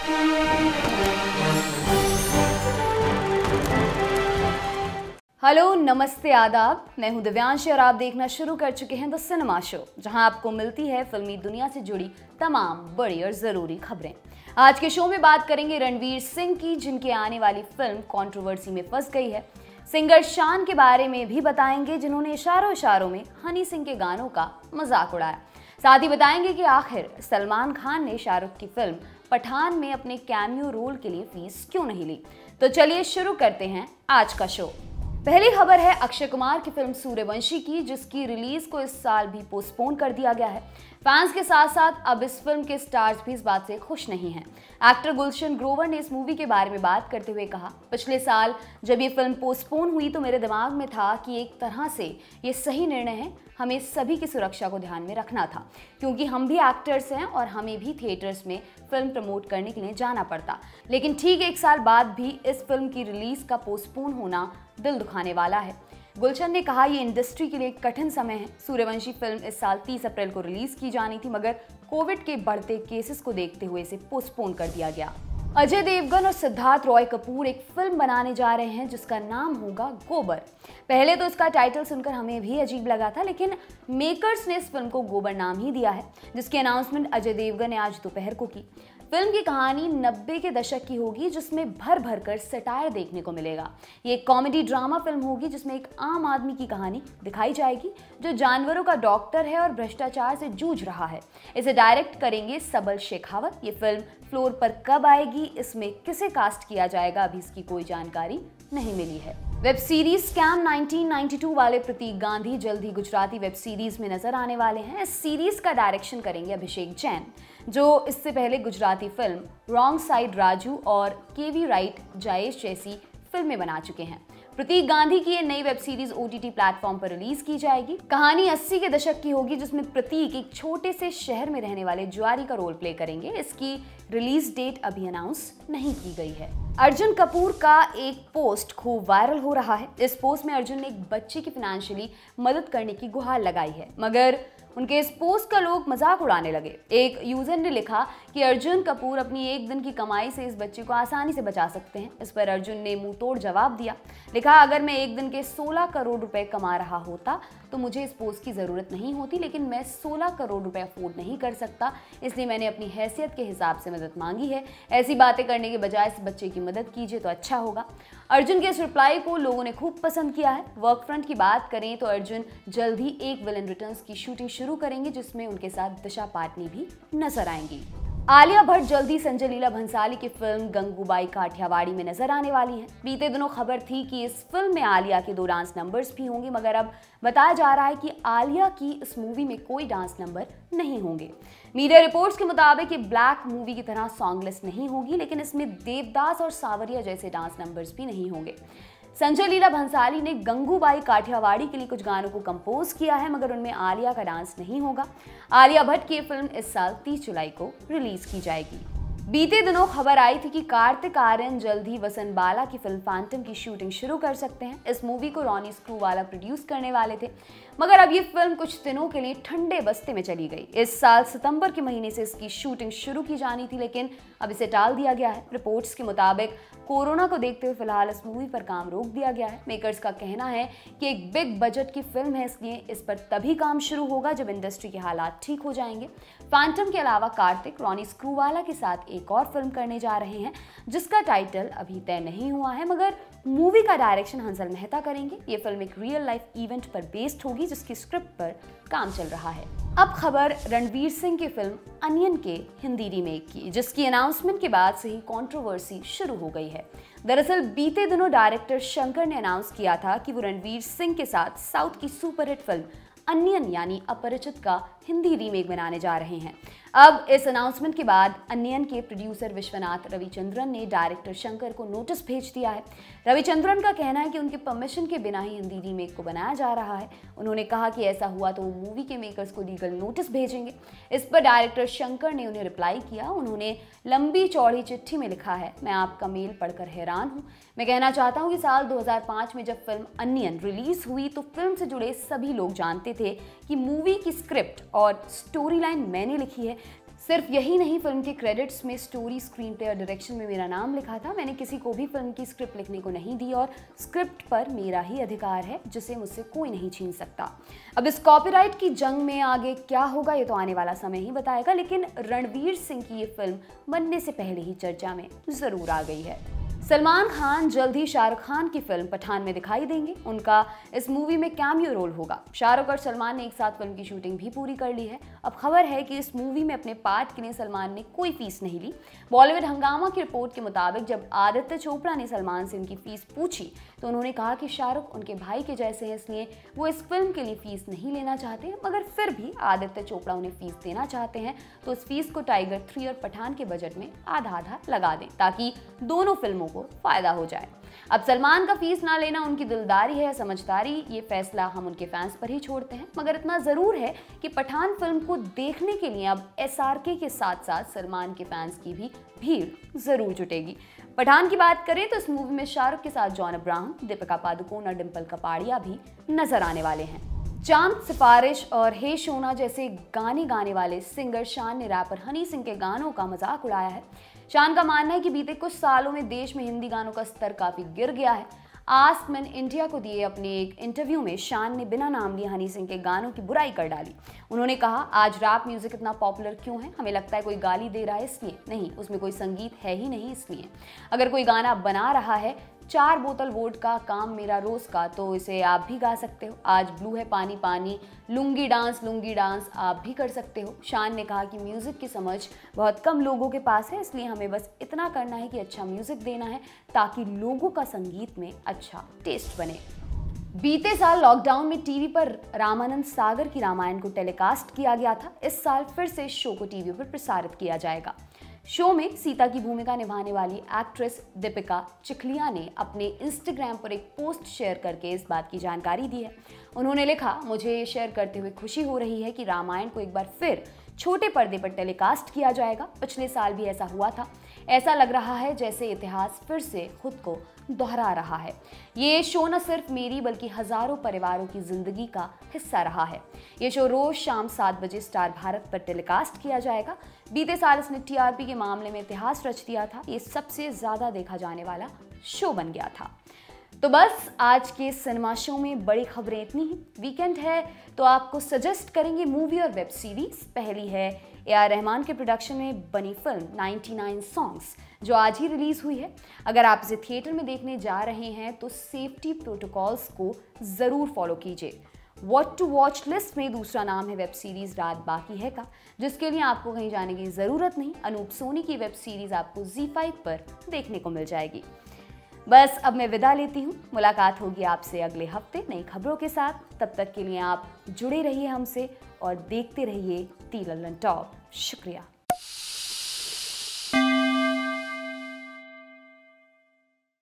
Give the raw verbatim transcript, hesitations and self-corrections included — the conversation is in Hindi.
हेलो, नमस्ते, आदाब। मैं हूं दिव्यांश और आप देखना शुरू कर चुके हैं द सिनेमा शो, जहां आपको मिलती है फिल्मी दुनिया से जुड़ी तमाम बड़ी और जरूरी खबरें। आज के शो में बात करेंगे रणवीर सिंह की, जिनके आने वाली फिल्म कंट्रोवर्सी में फंस गई है। सिंगर शान के बारे में भी बताएंगे, जिन्होंने इशारों इशारों में हनी सिंह के गानों का मजाक उड़ाया। साथ ही बताएंगे कि आखिर सलमान खान ने शाहरुख की फिल्म पठान में अपने कैमियो रोल के लिए फीस क्यों नहीं ली। तो चलिए शुरू करते हैं आज का शो। पहली खबर है अक्षय कुमार की फिल्म सूर्यवंशी की, जिसकी रिलीज को इस साल भी पोस्टपोन कर दिया गया है। फैंस के साथ साथ अब इस फिल्म के स्टार्स भी इस बात से खुश नहीं हैं। एक्टर गुलशन ग्रोवर ने इस मूवी के बारे में बात करते हुए कहा, पिछले साल जब ये फिल्म पोस्टपोन हुई तो मेरे दिमाग में था कि एक तरह से ये सही निर्णय है, हमें सभी की सुरक्षा को ध्यान में रखना था, क्योंकि हम भी एक्टर्स हैं और हमें भी थिएटर्स में फिल्म प्रमोट करने के लिए जाना पड़ता। लेकिन ठीक एक साल बाद भी इस फिल्म की रिलीज का पोस्टपोन होना दिल दुखाने वाला है। गुलशन ने कहा, ये इंडस्ट्री के लिए एक कठिन समय है। सूर्यवंशी फिल्म इस साल तीस अप्रैल को रिलीज की जानी थी, मगर कोविड के बढ़ते केसेस को देखते हुए इसे पोस्टपोन कर दिया गया। अजय देवगन और सिद्धार्थ रॉय कपूर एक फिल्म बनाने जा रहे हैं जिसका नाम होगा गोबर। पहले तो इसका टाइटल सुनकर हमें भी अजीब लगा था, लेकिन मेकर्स ने इस फिल्म को गोबर नाम ही दिया है, जिसकी अनाउंसमेंट अजय देवगन ने आज दोपहर को की। फिल्म की कहानी नब्बे के दशक की होगी, जिसमें भर भर कर सटायर देखने को मिलेगा। ये एक कॉमेडी ड्रामा फिल्म होगी जिसमें एक आम आदमी की कहानी दिखाई जाएगी, जो जानवरों का डॉक्टर है और भ्रष्टाचार से जूझ रहा है। इसे डायरेक्ट करेंगे सबल शेखावत। ये फिल्म फ्लोर पर कब आएगी, इसमें किसे कास्ट किया जाएगा, अभी इसकी कोई जानकारी नहीं मिली है। Web series Scam nineteen ninety two वाले प्रतीक गांधी जल्द ही गुजराती वेब सीरीज में नजर आने वाले हैं। इस सीरीज का डायरेक्शन करेंगे अभिषेक जैन, जो इससे पहले Gujarati film wrong side Raju और केवी राइट जायेश जैसी फिल्में बना चुके हैं। प्रतीक गांधी की ये नई वेब सीरीज ओटीटी प्लेटफॉर्म पर रिलीज की जाएगी। कहानी अस्सी के दशक की होगी, जिसमें प्रतीक एक छोटे से शहर में रहने वाले जुआरी का रोल प्ले करेंगे। इसकी रिलीज डेट अभी अनाउंस नहीं की गई है। अर्जुन कपूर का एक पोस्ट खूब वायरल हो रहा है। इस पोस्ट में अर्जुन ने एक बच्चे की फाइनेंशियली मदद करने की गुहार लगाई है, मगर उनके इस पोस्ट का लोग मजाक उड़ाने लगे। एक यूजर ने लिखा कि अर्जुन कपूर अपनी एक दिन की कमाई से इस बच्चे को आसानी से बचा सकते हैं। इस पर अर्जुन ने मुंह तोड़ जवाब दिया। लिखा, अगर मैं एक दिन के सोलह करोड़ रुपए कमा रहा होता तो मुझे इस पोस्ट की जरूरत नहीं होती, लेकिन मैं सोलह करोड़ रुपए अफोर्ड नहीं कर सकता, इसलिए मैंने अपनी हैसियत के हिसाब से मदद मांगी है। ऐसी बातें करने के बजाय इस बच्चे की मदद कीजिए तो अच्छा होगा। अर्जुन के इस रिप्लाई को लोगों ने खूब पसंद किया है। वर्क फ्रंट की बात करें तो अर्जुन जल्द ही एक विलन रिटर्न्स की शूटिंग शुरू करेंगे, जिसमें उनके साथ दिशा पाटनी भी नजर आएंगी। आलिया भट्ट जल्दी संजय लीला भंसाली की फिल्म गंगूबाई काठियावाड़ी में नजर आने वाली हैं। बीते दिनों खबर थी कि इस फिल्म में आलिया के दो डांस नंबर्स भी होंगे, मगर अब बताया जा रहा है कि आलिया की इस मूवी में कोई डांस नंबर नहीं होंगे। मीडिया रिपोर्ट्स के मुताबिक ये ब्लैक मूवी की तरह सॉन्गलेस नहीं होगी, लेकिन इसमें देवदास और सावरिया जैसे डांस नंबर्स भी नहीं होंगे। संजय लीला भंसाली ने गंगूबाई काठियावाड़ी के लिए कुछ गानों को कंपोज किया है, मगर उनमें आलिया का डांस नहीं होगा। आलिया भट्ट की फिल्म इस साल तीस जुलाई को रिलीज की जाएगी। बीते दिनों खबर आई थी कि कार्तिक आर्यन जल्द ही वसंत बाला की फिल्म फैंटम की शूटिंग शुरू कर सकते हैं। इस मूवी को रॉनी स्क्रूवाला प्रोड्यूस करने वाले थे, मगर अब ये फिल्म कुछ दिनों के लिए ठंडे बस्ते में चली गई। इस साल सितंबर के महीने से इसकी शूटिंग शुरू की जानी थी, लेकिन अब इसे टाल दिया गया है। रिपोर्ट्स के मुताबिक कोरोना को देखते हुए फिलहाल इस मूवी पर काम रोक दिया गया है। मेकर्स का कहना है कि एक बिग बजट की फिल्म है, इसलिए इस पर तभी काम शुरू होगा जब इंडस्ट्री के हालात ठीक हो जाएंगे। फैंटम के अलावा कार्तिक रॉनी स्क्रूवाला के साथ एक और फिल्म करने जा रहे हैं, जिसका टाइटल अभी तय नहीं हुआ है, मगर मूवी का डायरेक्शन हंसल मेहता करेंगे। ये फिल्म एक रियल लाइफ इवेंट पर बेस्ड होगी, जिसकी स्क्रिप्ट पर काम चल रहा है। अब खबर रणवीर सिंह की फिल्म अनियन के हिंदी रीमेक की, जिसकी अनाउंसमेंट के बाद से ही कंट्रोवर्सी शुरू हो गई है। दरअसल बीते दिनों डायरेक्टर शंकर ने अनाउंस किया था कि वो रणवीर सिंह के साथ साउथ की सुपरहिट फिल्म अनियन यानी अपरिचित का हिंदी रीमेक बनाने जा रहे हैं। अब इस अनाउंसमेंट के बाद अनियन के प्रोड्यूसर विश्वनाथ रविचंद्रन ने डायरेक्टर शंकर को नोटिस भेज दिया है। रविचंद्रन का कहना है कि उनके परमिशन के बिना ही हिंदी रीमेक को बनाया जा रहा है। उन्होंने कहा कि ऐसा हुआ तो वो मूवी के मेकर्स को लीगल नोटिस भेजेंगे। इस पर डायरेक्टर शंकर ने उन्हें रिप्लाई किया। उन्होंने लंबी चौड़ी चिट्ठी में लिखा है, मैं आपका मेल पढ़कर हैरान हूँ। मैं कहना चाहता हूँ कि साल दो हज़ार पाँच में जब फिल्म अनियन रिलीज हुई तो फिल्म से जुड़े सभी लोग जानते थे कि मूवी की स्क्रिप्ट और स्टोरी लाइन मैंने लिखी है। सिर्फ यही नहीं, फिल्म के क्रेडिट्स में स्टोरी, स्क्रीन प्ले और डायरेक्शन में मेरा नाम लिखा था। मैंने किसी को भी फिल्म की स्क्रिप्ट लिखने को नहीं दी और स्क्रिप्ट पर मेरा ही अधिकार है जिसे मुझसे कोई नहीं छीन सकता। अब इस कॉपीराइट की जंग में आगे क्या होगा ये तो आने वाला समय ही बताएगा, लेकिन रणवीर सिंह की ये फिल्म बनने से पहले ही चर्चा में जरूर आ गई है। सलमान खान जल्द ही शाहरुख खान की फिल्म पठान में दिखाई देंगे। उनका इस मूवी में कैमियो रोल होगा। शाहरुख और सलमान ने एक साथ फिल्म की शूटिंग भी पूरी कर ली है। अब खबर है कि इस मूवी में अपने पार्ट के लिए सलमान ने कोई फीस नहीं ली। बॉलीवुड हंगामा की रिपोर्ट के मुताबिक जब आदित्य चोपड़ा ने सलमान से उनकी फीस पूछी तो उन्होंने कहा कि शाहरुख उनके भाई के जैसे हैं, इसलिए वो इस फिल्म के लिए फीस नहीं लेना चाहते, मगर फिर भी आदित्य चोपड़ा उन्हें फीस देना चाहते हैं तो उस फीस को टाइगर थ्री और पठान के बजट में आधा आधा लगा दें ताकि दोनों फिल्मों को फायदा हो जाए। अब सलमान का फीस ना लेना उनकी दिलदारी है या समझदारी, ये फैसला हम उनके फैंस पर ही छोड़ते हैं, मगर इतना जरूर है कि पठान फिल्म को देखने के लिए अब एसआरके के साथ साथ सलमान के फैंस की भी भीड़ जरूर जुटेगी। पठान की बात करें तो इस मूवी में शाहरुख के साथ जॉन अब्राहम, दीपिका पादुकोण और डिंपल कपाड़िया भी नजर आने वाले हैं। चांद, सिफारिश और हे सोना जैसे गाने गाने वाले सिंगर शान ने रैपर हनी सिंह के गानों का मजाक उड़ाया है। शान का मानना है कि बीते कुछ सालों में देश में हिंदी गानों का स्तर काफी गिर गया है। आस्क मैन इंडिया को दिए अपने एक इंटरव्यू में शान ने बिना नाम लिए हनी सिंह के गानों की बुराई कर डाली। उन्होंने कहा, आज रैप म्यूजिक इतना पॉपुलर क्यों है? हमें लगता है कोई गाली दे रहा है इसलिए नहीं, उसमें कोई संगीत है ही नहीं इसलिए। अगर कोई गाना बना रहा है चार बोतल वोट का काम मेरा रोज का, तो इसे आप भी गा सकते हो। आज ब्लू है पानी पानी, लुंगी डांस लुंगी डांस आप भी कर सकते हो। शान ने कहा कि म्यूजिक की समझ बहुत कम लोगों के पास है, इसलिए हमें बस इतना करना है कि अच्छा म्यूजिक देना है ताकि लोगों का संगीत में अच्छा टेस्ट बने। बीते साल लॉकडाउन में टीवी पर रामानंद सागर की रामायण को टेलीकास्ट किया गया था। इस साल फिर से इस शो को टीवी पर प्रसारित किया जाएगा। शो में सीता की भूमिका निभाने वाली एक्ट्रेस दीपिका चिखलिया ने अपने इंस्टाग्राम पर एक पोस्ट शेयर करके इस बात की जानकारी दी है। उन्होंने लिखा, मुझे ये शेयर करते हुए खुशी हो रही है कि रामायण को एक बार फिर छोटे पर्दे पर टेलीकास्ट किया जाएगा। पिछले साल भी ऐसा हुआ था। ऐसा लग रहा है जैसे इतिहास फिर से खुद को दोहरा रहा है। ये शो न सिर्फ मेरी बल्कि हजारों परिवारों की जिंदगी का हिस्सा रहा है। ये शो रोज शाम सात बजे स्टार भारत पर टेलीकास्ट किया जाएगा। बीते साल इसने टीआरपी के मामले में इतिहास रच दिया था। ये सबसे ज्यादा देखा जाने वाला शो बन गया था। तो बस आज के सिनेमा शो में बड़ी खबरें इतनी ही। वीकेंड है तो आपको सजेस्ट करेंगे मूवी और वेब सीरीज। पहली है ए आर रहमान के प्रोडक्शन में बनी फिल्म नाइंटी नाइन सॉन्ग्स, जो आज ही रिलीज हुई है। अगर आप इसे थिएटर में देखने जा रहे हैं तो सेफ्टी प्रोटोकॉल्स को जरूर फॉलो कीजिए। व्हाट टू वॉच लिस्ट में दूसरा नाम है वेब सीरीज रात बाकी है का, जिसके लिए आपको कहीं जाने की जरूरत नहीं। अनूप सोनी की वेब सीरीज आपको ज़ी फाइव पर देखने को मिल जाएगी। बस अब मैं विदा लेती हूँ। मुलाकात होगी आपसे अगले हफ्ते नई खबरों के साथ। तब तक के लिए आप जुड़े रहिए हमसे और देखते रहिए टी लल्लन टॉप। शुक्रिया।